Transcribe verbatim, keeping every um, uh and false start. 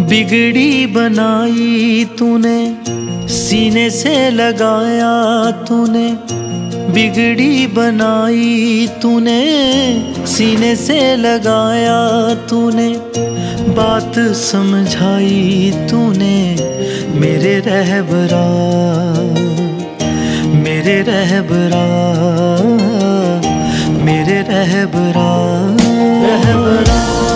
बिगड़ी बनाई तूने, सीने से लगाया तूने। बिगड़ी बनाई तूने, सीने से लगाया तूने। बात समझाई तूने मेरे रहबरा, मेरे रहबरा, मेरे रहबरा, रहबरा।